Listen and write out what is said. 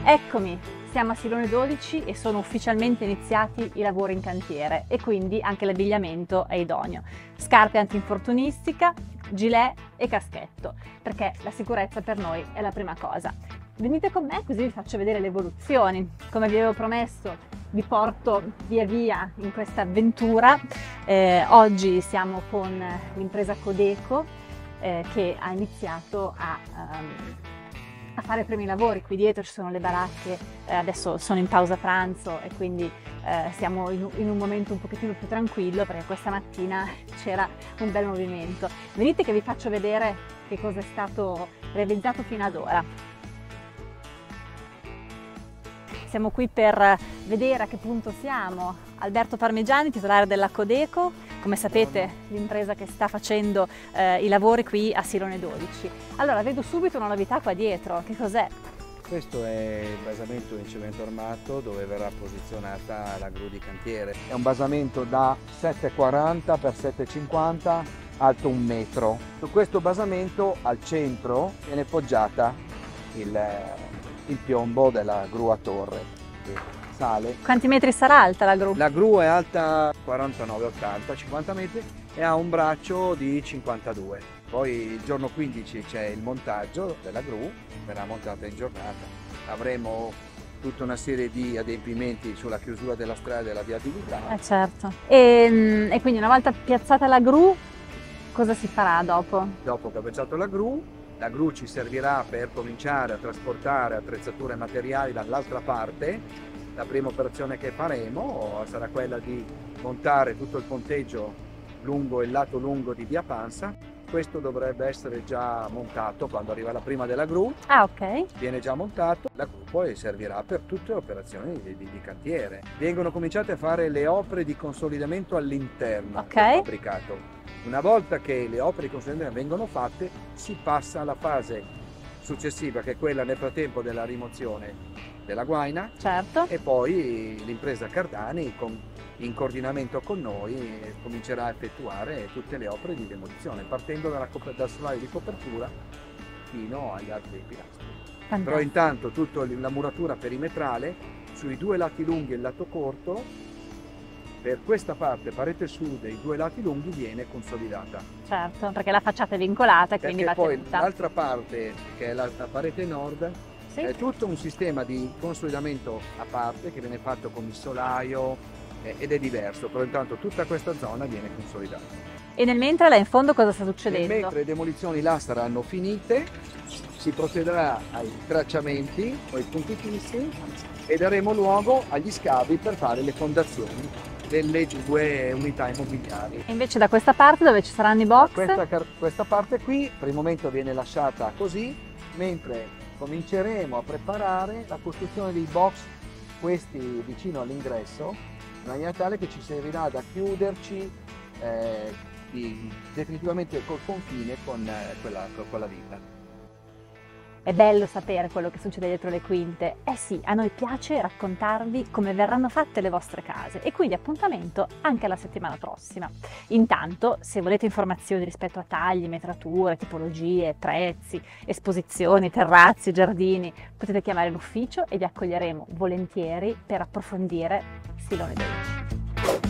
Eccomi, siamo a Silone 12 e sono ufficialmente iniziati i lavori in cantiere e quindi anche l'abbigliamento è idoneo. Scarpe antinfortunistica, gilet e caschetto, perché la sicurezza per noi è la prima cosa. Venite con me così vi faccio vedere le evoluzioni. Come vi avevo promesso, vi porto via via in questa avventura. Oggi siamo con l'impresa Codeco che ha iniziato a fare i primi lavori. Qui dietro ci sono le baracche, adesso sono in pausa pranzo e quindi siamo in un momento un pochettino più tranquillo perché questa mattina c'era un bel movimento. Venite che vi faccio vedere che cosa è stato realizzato fino ad ora. Siamo qui per vedere a che punto siamo. Alberto Parmigiani, titolare della Codeco, come sapete l'impresa che sta facendo i lavori qui a Silone 12. Allora, vedo subito una novità qua dietro, che cos'è? Questo è il basamento in cemento armato dove verrà posizionata la gru di cantiere. È un basamento da 7,40 x 7,50, alto 1 metro. Su questo basamento al centro viene poggiata il piombo della gru a torre che sale. Quanti metri sarà alta la gru? La gru è alta 49-80, 50 metri e ha un braccio di 52. Poi il giorno 15 c'è il montaggio della gru, verrà montata in giornata. Avremo tutta una serie di adempimenti sulla chiusura della strada e della viabilità. Certo. E quindi una volta piazzata la gru, cosa si farà dopo? Dopo che ho piazzato la gru ci servirà per cominciare a trasportare attrezzature e materiali dall'altra parte. La prima operazione che faremo sarà quella di montare tutto il ponteggio lungo il lato lungo di via Pansa. Questo dovrebbe essere già montato quando arriva la prima della gru. Ah, ok. Viene già montato, la gru poi servirà per tutte le operazioni di cantiere. Vengono cominciate a fare le opere di consolidamento all'interno del fabbricato. Una volta che le opere di consolidamento vengono fatte, si passa alla fase successiva, che è quella nel frattempo della rimozione della guaina. Certo. E poi l'impresa Cardani, in coordinamento con noi, comincerà a effettuare tutte le opere di demolizione, partendo dal solaio di copertura fino agli altri pilastri. Fantastico. Però intanto tutta la muratura perimetrale sui 2 lati lunghi e il lato corto, per questa parte, parete sud e i 2 lati lunghi, viene consolidata. Certo, perché la facciata è vincolata e quindi va poi tenuta. l'altra parte, che è la parete nord, Sì. è tutto un sistema di consolidamento a parte che viene fatto con il solaio ed è diverso, però intanto tutta questa zona viene consolidata. E nel mentre là in fondo cosa sta succedendo? Mentre le demolizioni là saranno finite, si procederà ai tracciamenti o ai punti fissi e daremo luogo agli scavi per fare le fondazioni delle 2 unità immobiliari. E invece da questa parte dove ci saranno i box? Questa parte qui per il momento viene lasciata così, mentre cominceremo a preparare la costruzione dei box, questi vicino all'ingresso, in maniera tale che ci servirà da chiuderci definitivamente col confine con quella villa. È bello sapere quello che succede dietro le quinte. Eh sì, a noi piace raccontarvi come verranno fatte le vostre case e quindi appuntamento anche la settimana prossima. Intanto, se volete informazioni rispetto a tagli, metrature, tipologie, prezzi, esposizioni, terrazzi, giardini, potete chiamare l'ufficio e vi accoglieremo volentieri per approfondire Silone 12.